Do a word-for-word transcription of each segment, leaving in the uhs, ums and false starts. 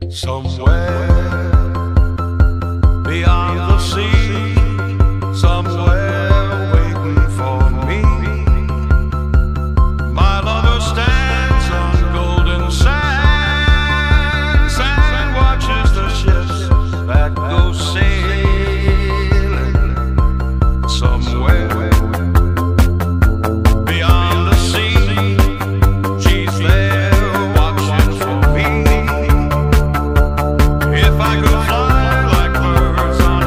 Somewhere beyond the sea, somewhere waiting for me. My lover stands on golden sands and watches the ships that go sailing. Somewhere beyond the sea, she's there watching for me. If I could fly like birds on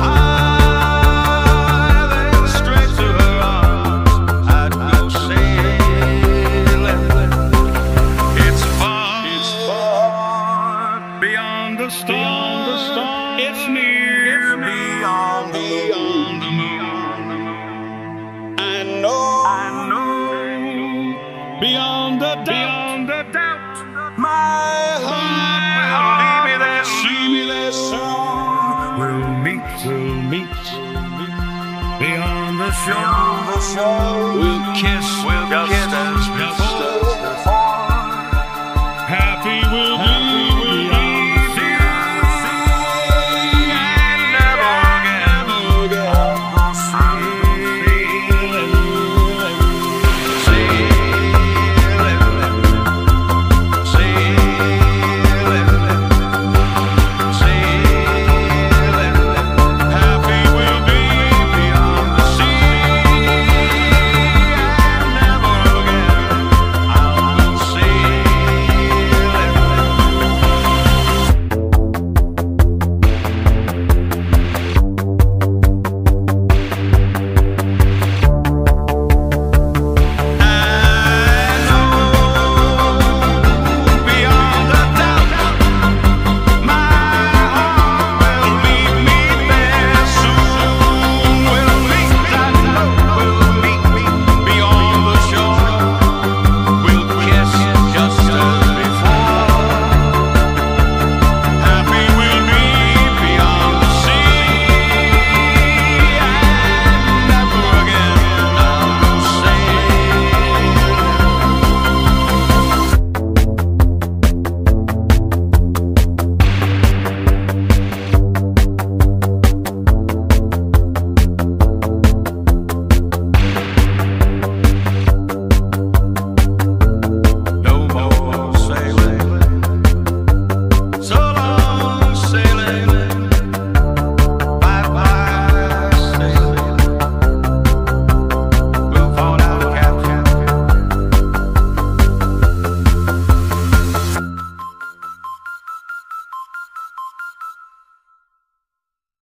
high, then straight to her arms I'd go sailing. It's far, it's far beyond the storm, the storm. It's near beyond, beyond the moon. I know, I know, beyond the doubt, beyond the doubt, my heart will lead me there soon. We'll meet, we'll meet beyond the shore. We'll kiss, we'll kiss as